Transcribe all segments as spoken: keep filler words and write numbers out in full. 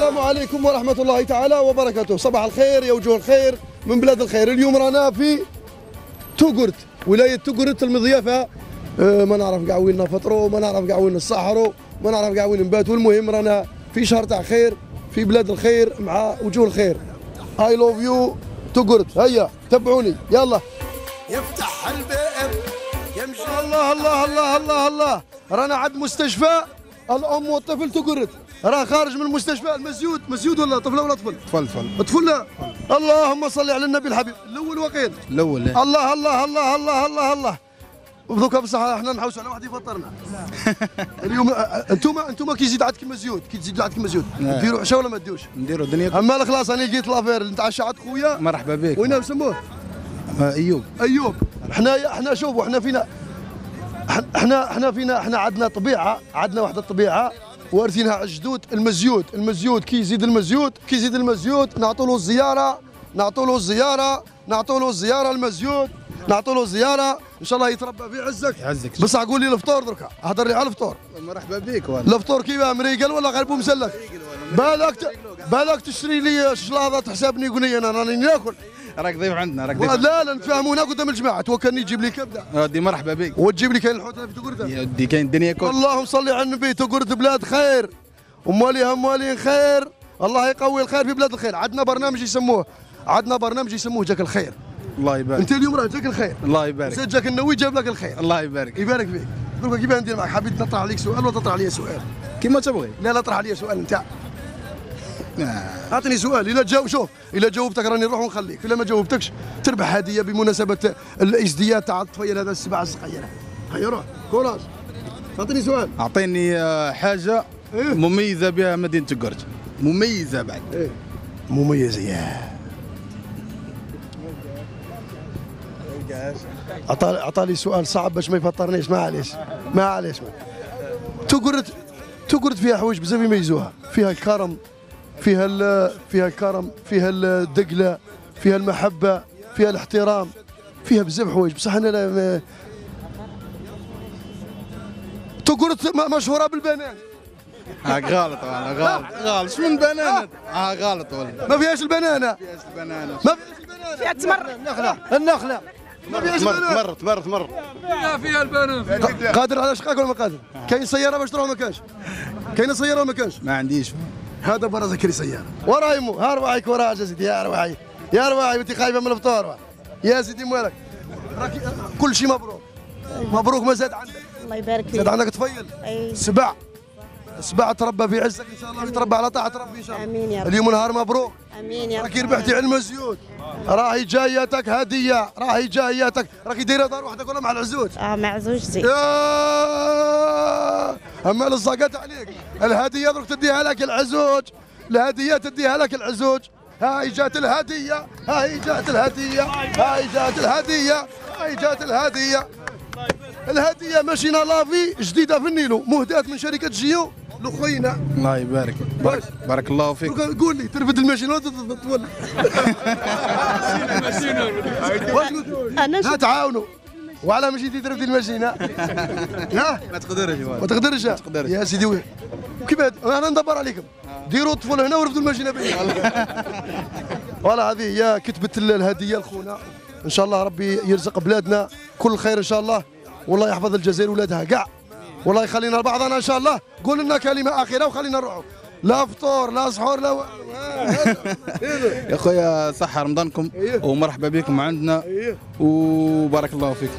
السلام عليكم ورحمة الله تعالى وبركاته. صباح الخير يا وجوه الخير من بلاد الخير. اليوم رانا في توغرت، ولاية توغرت المضيافة. أه ما نعرف كاع وين نفطروا، ما نعرف كاع وين نسحروا، ما نعرف كاع وين نباتوا. المهم رانا في شهر تاع خير في بلاد الخير مع وجوه الخير. اي لوف يو توغرت. هيا تبعوني يلا. يفتح البئر يمشي. الله الله الله الله الله. رانا عند مستشفى الام والطفل توغرت. راه خارج من المستشفى المسيود. مسيود ولا طفله ولا طفل؟ طفل طفل طفل. اللهم صل على النبي الحبيب. الاول وقيل الاول. الله الله الله الله الله الله. دوكا بصح احنا نحوسوا على واحد يفطرنا. اليوم انتم انتم كي يزيد عندكم مسيود، كي تزيد عندكم مسيود ديروا عشاء ولا ما ديروش؟ نديروا دنيا. اما خلاص انا لقيت لافير نتعشى عند خويا. مرحبا بك. وين نسموه؟ ايوب. ايوب. حنا حنا شوفوا حنا فينا احنا احنا فينا احنا عندنا طبيعه، عندنا واحد الطبيعه وارثينها على الجدود. المزيود المزيود كي يزيد المزيود كي يزيد المزيود نعطوا له الزياره، نعطوا له الزياره، نعطوا له الزياره المزيود، نعطوا له الزياره ان شاء الله يتربى في عزك. يعزك. بصح قول لي الفطور دركا، هضر لي على الفطور. مرحبا بك. والله الفطور كيفاه؟ مريقل ولا غير بومسلك؟ بالك ت... بالك تشري لي شلاضه تحسبني قولي انا راني ناكل. راك ضيف عندنا. راك ضيف. لا لا نتفاهموا قدام الجماعه. توكلني تجيب لي كبده. ودي مرحبا بك. وتجيب لي كاين الحوت في توغرت. يا ودي كاين الدنيا كل. اللهم صل على النبي. توغرت بلاد خير ومواليها موالين خير. الله يقوي الخير في بلاد الخير. عندنا برنامج يسموه عندنا برنامج يسموه جاك الخير. الله يبارك. انت اليوم راه جاك الخير. الله يبارك. سيد جاك النووي جاب لك الخير. الله يبارك. يبارك فيك. دروك كيفاه ندير معك؟ حبيت نطرح عليك سؤال ولا تطرح عليا سؤال؟ كيما تبغي. لا لا طرح عليا سؤال انت. اعطني سؤال. الا جاوب شوف الا جاوبتك راني نروح ونخليك، الا ما جاوبتكش تربح هديه بمناسبه الازدياد تاع الطفيل هذا السبعه الصغيره. هيا روح كوراج. اعطيني سؤال. اعطيني حاجه إيه؟ مميزه بها مدينه توغرت. مميزه بعد. ايه مميزه. ياه عطالي عطالي سؤال صعب باش ما يفطرنيش. معليش معليش. توغرت توغرت فيها حوايج بزاف يميزوها. فيها الكرم، فيها ال فيها الكرم، فيها الدقله، فيها المحبه، فيها الاحترام، فيها بزاف حوايج. بصح انا لا. توغرت مشهوره بالبنان. ها غلط والله. غلط غلط. شو من بنانه؟ ها غلط والله. ما فيهاش البنانه. ما فيهاش البنانه. ما فيهاش البنانه. فيها التمر. النخله النخله ما فيهاش البنانه. مرت مرت مرت. فيها فيها البنان. قادر على شقاك ولا ما قادر؟ كاين سياره باش تروح ما كانش؟ كاينه سياره ولا ما كانش؟ ما عنديش. هذا برا ذكري سياره. ورا يمو ها رواحي كوراج يا سيدي. يا رواحي يا رواحي انت خايفه من الفطور. يا سيدي موالك راكي كل شيء مبروك. مبروك. ما زاد عندك. الله يبارك فيك. زاد عندك طفيل. اي سبع سبع تربى في عزك ان شاء الله ويتربى على طاعه ربي ان شاء الله. امين يا رب. اليوم نهار مبروك. امين يا رب. راكي ربحتي علم الزيوت. راهي جاياتك هديه. راهي جاياتك. راكي دايره دار وحدك ولا مع العزوز؟ اه مع زوجتي. يا اما لصقت عليك الهديه درك تديها لك العزوج. الهديه تديها لك العزوج. هاي جات الهديه. هاي جات الهديه. هاي جات الهديه. هاي جات الهديه. الهديه ماشينا لافي جديده في النيلو مهداه من شركه جيو لخوينا. الله يبارك. بارك, بارك الله فيك. قول لي ترفد الماشينه ولا تطول؟ انا ها تعاونوا. وعلى مشيتي ترفدي الماشينه؟ ها ما تقدرش. ما تقدرش. ما تقدرش يا سيدي وين كيف انا ندبر عليكم. ديروا الطفل هنا ورفدوا الماشينه بيا. فوالا هذه هي كتبت الهديه لخونا. ان شاء الله ربي يرزق بلادنا كل خير ان شاء الله. والله يحفظ الجزائر ولادها كاع. والله يخلينا لبعضنا ان شاء الله. قول لنا كلمه اخيره وخلينا نروحوا. لا فطور لا سحور لا يا خويا صحة رمضانكم ومرحبا بكم عندنا وبارك الله فيكم.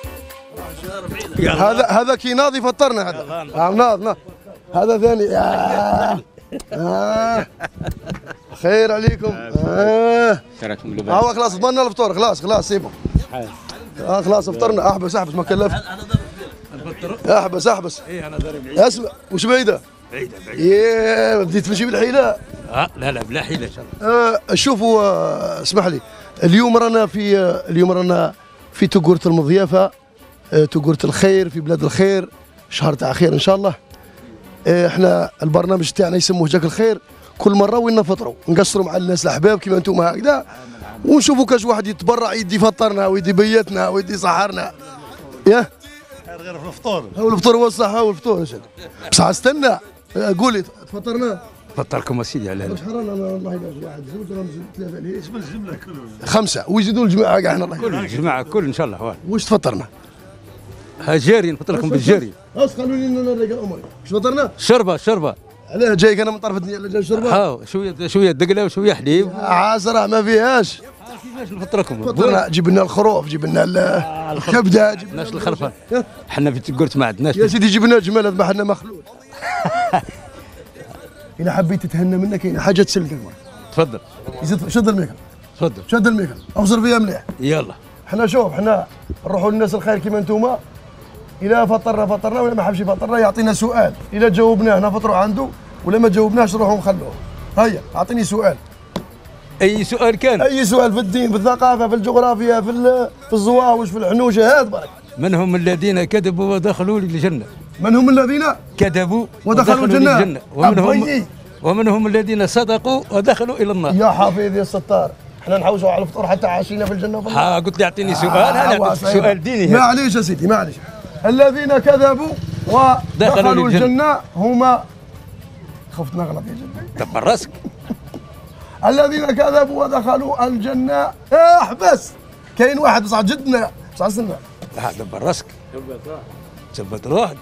هذا هذا كي ناضي فطرنا. هذا ناض ناض. هذا ثاني. آه. آه. خير عليكم. آه. هو خلاص ضمننا الفطور. خلاص خلاص سيبهم. اه خلاص فطرنا. احبس احبس ما كلفت. احبس احبس. اي انا ضارب العيد. اسمع وش بعيده؟ بعيده بعيده. ياه بديت تمشي بالحيله. اه لا لا بلا حيله ان شاء الله. آه شوفوا آه اسمح لي. اليوم رانا في آه اليوم رانا في توغرت المضيافه. آه توغرت الخير في بلاد الخير. شهر تاع خير ان شاء الله. آه احنا البرنامج تاعنا يسموه جاك الخير. كل مره وين نفطروا نقصروا مع الناس الاحباب كيما انتم هكذا ونشوفوا كاش واحد يتبرع يدي يفطرنا ويدي بيتنا ويدي سحرنا. ياه غير في الفطور. هو الفطور هو الصح. هو الفطور بصح استنى. قولي تفطرنا فطركم اسيدي على هذا. شحال انا الله يبارك واحد زوج رمز ثلاثه عليه اسم الجمله كلهم خمسه ويزيدوا الجماعه كاع حنا الله كل الجماعه كل ان شاء الله. واه واش تفطرنا؟ ها جاري نفطر لكم بالجاري. اش قالوا لي لنا الرجال اموري واش فطرنا؟ شربه شربه. علاه جايك انا من طرف الدنيا على جال شربه؟ ها شويه شويه دقله وشويه حليب. عازره ما فيهاش. كيفاش نفطركم؟ فطرنا جيب لنا الخروف جيب لنا الكبده جيب لنا ناش الخرفان. حنا في تقرت ما عندناش. يا سيدي جبنا الجمال هذا ما حنا مخلوط. إذا حبيت تتهنى منك كاين حاجه تسلكك. تفضل. يزيد شد الميكرو. تفضل. شد الميكرو ابصر فيها مليح. يلا. حنا شوف حنا نروحوا للناس الخير كيما انتوما. إذا فطرنا فطرنا ولا ما حبش يفطرنا يعطينا سؤال، إذا جاوبناه نفطروا عنده ولا ما جاوبناش نروحوا نخلوه. هيا أعطيني سؤال. أي سؤال كان؟ أي سؤال في الدين في الثقافة في الجغرافيا في في الزواوش في الحنوشة هات برك. من هم الذين كذبوا ودخلوا للجنة؟ من هم الذين كذبوا ودخلوا الجنة؟ للجنة. ومنهم ومنهم الذين صدقوا ودخلوا إلى النار. يا حفيظ يا ستار، احنا نحوسوا على الفطور حتى عاشينا في الجنة وفي النار. ها قلت لي أعطيني سؤال. أنا قلت سؤال ديني. معليش يا سيدي معليش. الذين كذبوا ودخلوا الجنة هما خفت نغلط يا جدي. دبر راسك. الذين كذبوا ودخلوا الجنة احبس كاين واحد بصح جدنا بصح سنة. لا دبر راسك. ثبت روحك.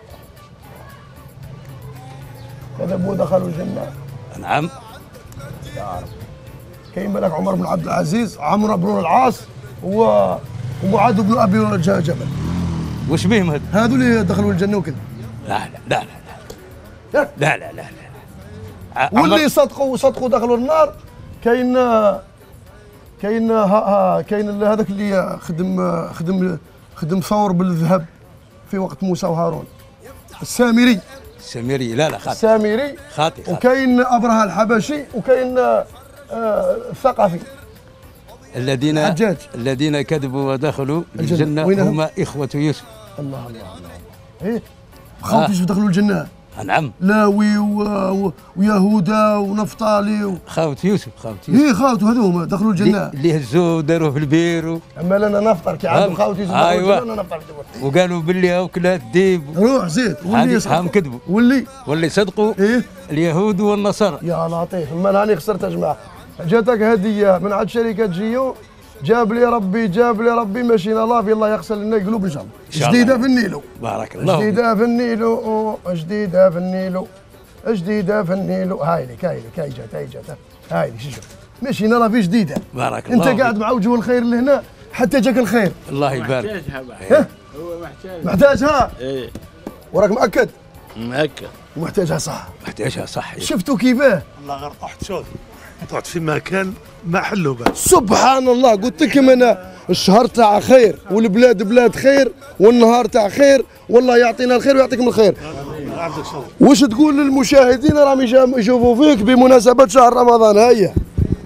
كذبوا ودخلوا الجنة. نعم. يا رب. كاين بالك عمر بن عبد العزيز عمرو بن العاص و ومعاذ بن ابي جبل. وش بهم هذا؟ هذو اللي دخلوا الجنة وكذا. لا لا لا لا لا لا لا لا لا. واللي صدقوا صدقوا دخلوا النار. كاين كاين كاين هذاك اللي خدم خدم خدم ثور بالذهب في وقت موسى وهارون. السامري. السامري لا لا خاطئ. السامري خاطئ. وكاين ابرهه الحبشي وكاين آه الثقفي. الذين حجاج. الذين كذبوا ودخلوا الجنة, الجنة هم إخوة يوسف. الله الله الله. ايه خوت يوسف دخلوا الجنة. نعم. لاوي و... و... ويهودا ونفطالي و... خاوت يوسف خاوت يوسف. ايه خاوته هذوما دخلوا الجنة. اللي هزوه وداروه في البير و... اما لنا نفطر كي عندهم خاوت يوسف دخلوا أيوة. الجنة نفطر. وقالوا باللي وكلات ديب. روح زيد. واللي هم كذبوا. واللي واللي صدقوا. ايه اليهود والنصارى. يا لطيف اما راني خسرت يا جماعة. جاتك هدية من عند شركة جيو. جاب لي ربي جاب لي ربي ماشينا الله في الله يغسل لنا القلوب ان شاء الله. جديده في النيلو. بارك الله. جديده في النيلو جديده في النيلو جديده في النيلو. هاي لك هاي لك هاي جات هاي جات هاي لك شوف ماشينا راه في جديده. بارك الله. انت قاعد مع وجه الخير لهنا حتى جاك الخير. الله يبارك. محتاجها هو محتاج. محتاجها. ايه وراك مأكد؟ مأكد. ومحتاجها صح. محتاجها صح. شفتوا كيفاه؟ والله غير طحت شوف طحت في مكان ما حلو به. سبحان الله قلت لكم انا الشهر تاع خير والبلاد بلاد خير والنهار تاع خير والله يعطينا الخير ويعطيكم الخير. واش تقول للمشاهدين راهم يشوفوا فيك بمناسبة شهر رمضان؟ هيا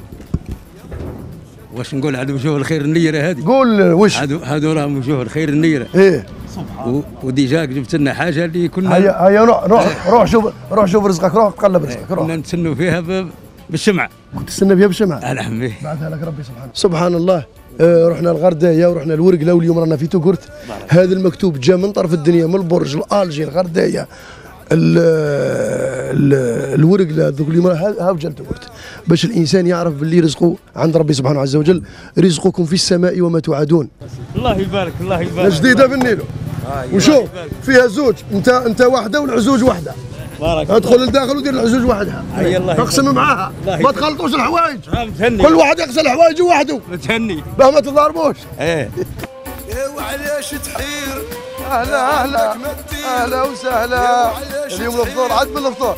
واش نقول على وجوه الخير النيرة هذه؟ قول واش هادو هادو راهم وجوه الخير النيرة. ايه وديجاك جبت لنا حاجة اللي كنا هيا هيا روح روح روح شوف روح شوف رزقك روح تقلب رزقك روح. كنا نتسنوا فيها ب... بالشمعة. كنت تستنى فيها بالشمعة؟ نعم به. بعثها لك ربي سبحانه. سبحان الله. آه رحنا الغرداية ورحنا الورقلة واليوم رانا في توكرت. هذا المكتوب جاء من طرف الدنيا من البرج الالجي الغرداية الورقلة ذوك اليوم ها وجا توكرت باش الانسان يعرف باللي رزقه عند ربي سبحانه عز وجل. رزقكم في السماء وما توعدون. الله يبارك الله يبارك. جديدة في النيلو. وشوف فيها زوج انت انت واحده والعزوج واحده. بارك. ادخل لداخل ودير العزوج وحدها. اي الله اقسم معاها ما تخلطوش الحوايج. متهني. كل واحد يغسل حوايجه وحده. متهني. باه ما تضاربوش. ايه. وعليش تحير. اهلا اهلا اهلا وسهلا. اليوم الفطور عاد من الفطور.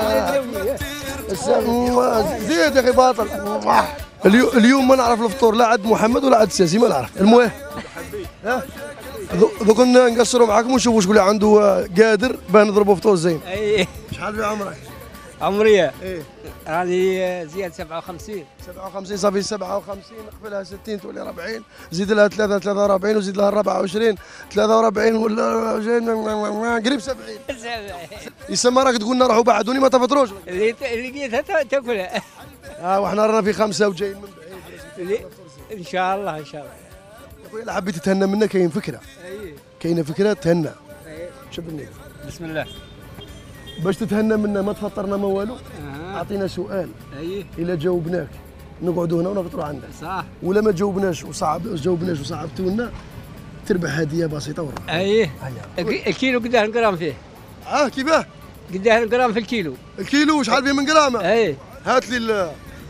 زيد يا اخي باطل. اليوم ما نعرف الفطور لا عند محمد ولا عند الساسي ما نعرف. المهم دوك نقصروا معاكم ونشوفوا شكون اللي عنده قادر باه نضربوا فطور زين. اي شحال في عمرك؟ عمري ايه راني زياد سبعة وخمسين. سبعة وخمسين صافي سبعة وخمسين نقبلها ستين تولي أربعين زيد لها ثلاثة ثلاثة وأربعين وزيد لها أربعة وعشرين ثلاثة وأربعين ولا قريب سبعين. يسمى راك تقول لنا روحوا بعدوني ما تفطروش. اللي اللي لقيتها تاكلها. اه وحنا رانا في خمسة وجايين من بعيد. ان شاء الله ان شاء الله. خويا الا حبيت تتهنى منا كاين فكره. اي كاينه فكره تهنى. شوف النيل. بسم الله. باش تتهنى منا ما تفطرنا ما والو. اها اعطينا سؤال ايه الا جاوبناك نقعدوا هنا ونفطروا عندك، صح. ولا ما جاوبناش وصعب جاوبناش وصعبتوا لنا تربح هديه بسيطه ورا. ايه الك- الكيلو قداه جرام فيه؟ اه كيفاه؟ قداه جرام في الكيلو؟ الكيلو شحال فيه من جرامه؟ ايه هات لي ال-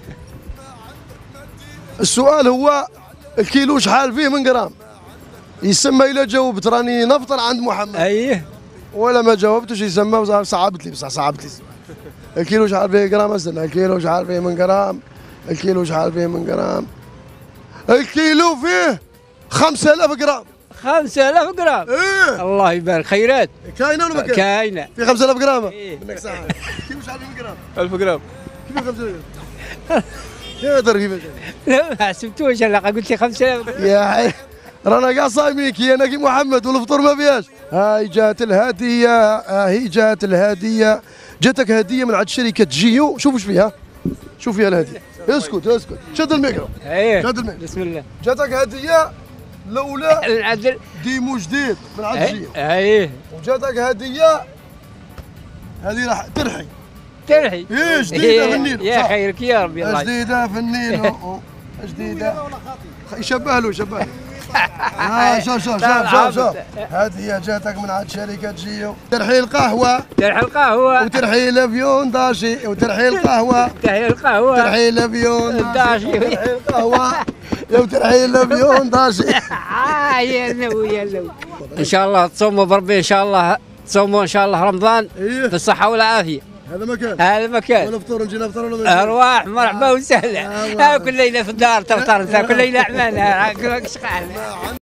السؤال هو الكيلو شحال فيه من جرام؟ يسمى الا جاوبت راني نفطر عند محمد، ايه ولا ما جاوبتش يسمى وزا- صعبت لي بصح صعبت لي السؤال. الكيلو شحال فيه جرام؟ استنى، الكيلو شحال فيه من جرام؟ الكيلو شحال فيه من جرام؟ الكيلو فيه خمسة آلاف جرام. خمسة آلاف جرام. ايه الله يبارك، خيرات كاينه ولا ما كاينه؟ كاينه. في خمسة آلاف جرام؟ إيه. منك ساعه. كيف شحال فيه من جرام؟ ألف جرام. كيف خمسة آلاف؟ يا در كيفاش؟ لا ما حسبتوش، انا قلت لي خمسة آلاف. يا حي رانا كاع صايمين كي انا كي محمد والفطور ما فيهاش. هاي جات الهديه، هاي جات الهديه، جاتك هديه من عند شركه جيو. شوف ايش فيها، شوف فيها الهديه. اسكت اسكت، شد الميكرو. ايه شد الميكرو. بسم الله. جاتك هديه الاولى العدل. ديمو جديد من عند جيو، ايه وجاتك هديه هذه راح ترحي. ترحي. ايه جديده في النيل. يا صح. خيرك يا ربي الله. جديده في النيل. أو- أو. جديده يشبه له يشبه له. آه شوف شوف شوف شوف شوف هذه جاتك من عند شركة جيو. ترحي القهوة، ترحي القهوة، وترحي الافيون داشي، وترحي القهوة، ترحي القهوة، ترحي الافيون داشي. ترحي القهوة، وترحي الافيون داشي. آه يا لو يا لو. ان شاء الله تصوموا بربي، ان شاء الله تصوموا ان شاء الله رمضان ايه بالصحة والعافية. هذا مكان، هذا مكان. والفطور نجي نفطر ولا ما نجي؟ ارواح مرحبا وسهلا. آه، كل ليلة في الدار تفطر، كل ليلة عمالها شقال.